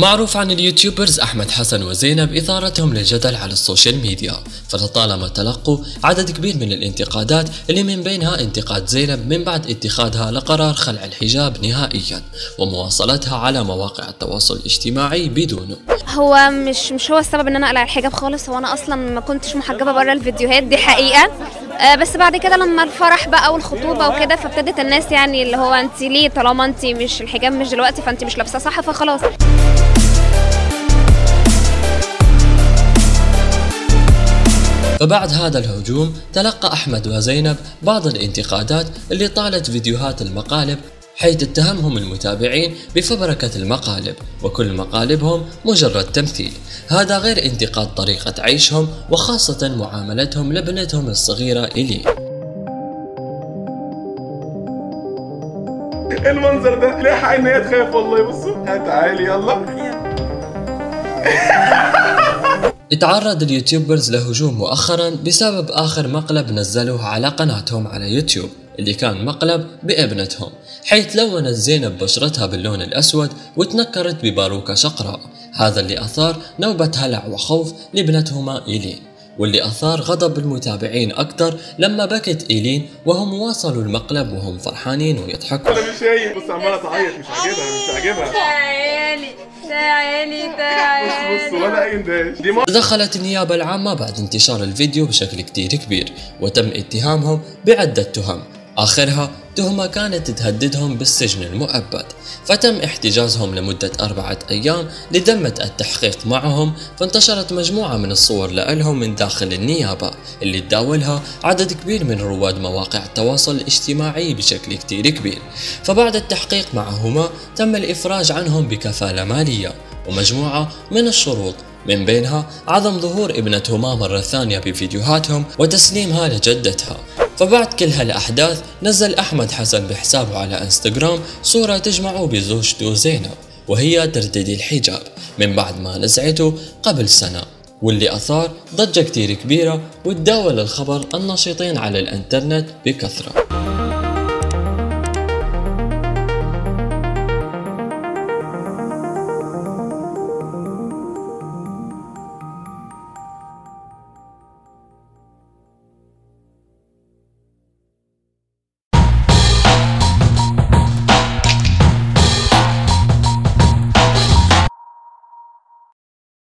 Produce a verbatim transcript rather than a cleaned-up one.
معروف عن اليوتيوبرز أحمد حسن وزينب إثارتهم للجدل على السوشيال ميديا، فلطالما تلقوا عدد كبير من الانتقادات اللي من بينها انتقاد زينب من بعد اتخاذها لقرار خلع الحجاب نهائيا ومواصلتها على مواقع التواصل الاجتماعي بدونه. هو مش مش هو السبب ان انا اقلع الحجاب خالص، هو انا اصلا ما كنتش محجبه بره الفيديوهات دي حقيقه. آه بس بعد كده لما الفرح بقى والخطوبه وكده فابتدت الناس يعني اللي هو انت ليه طالما انت مش الحجاب مش دلوقتي فانت مش لابسه صح فخلاص. فبعد هذا الهجوم تلقى أحمد وزينب بعض الانتقادات اللي طالت فيديوهات المقالب، حيث اتهمهم المتابعين بفبركة المقالب وكل مقالبهم مجرد تمثيل، هذا غير انتقاد طريقة عيشهم وخاصة معاملتهم لبنتهم الصغيرة إيلين. المنظر ده ليه حق ان هي تخاف والله. بصوا تعالي يلا. اتعرض اليوتيوبرز لهجوم مؤخرا بسبب آخر مقلب نزلوه على قناتهم على يوتيوب اللي كان مقلب بابنتهم، حيث لونت زينب بشرتها باللون الأسود وتنكرت بباروكة شقراء، هذا اللي أثار نوبة هلع وخوف لابنتهما إيلين، واللي أثار غضب المتابعين أكثر لما بكت إيلين وهم واصلوا المقلب وهم فرحانين ويضحكوا. أنا مش شايف، بص عمالة تعيط، مش عاجبها مش عاجبها. تعالي تعالي تعالي. بص بص ولا أي اندهاش. دخلت النيابة العامة بعد انتشار الفيديو بشكل كتير كبير وتم اتهامهم بعدة تهم، آخرها تهمة كانت تهددهم بالسجن المؤبد، فتم احتجازهم لمدة أربعة أيام لذمة التحقيق معهم، فانتشرت مجموعة من الصور لهم من داخل النيابة اللي تداولها عدد كبير من رواد مواقع التواصل الاجتماعي بشكل كتير كبير. فبعد التحقيق معهما تم الإفراج عنهم بكفالة مالية ومجموعة من الشروط، من بينها عدم ظهور ابنتهما مرة ثانية بفيديوهاتهم وتسليمها لجدتها. فبعد كل هالأحداث نزل أحمد حسن بحسابه على انستغرام صورة تجمعه بزوجته زينب وهي ترتدي الحجاب من بعد ما نزعته قبل سنة، واللي أثار ضجة كتير كبيرة وتداول الخبر الناشطين على الانترنت بكثرة.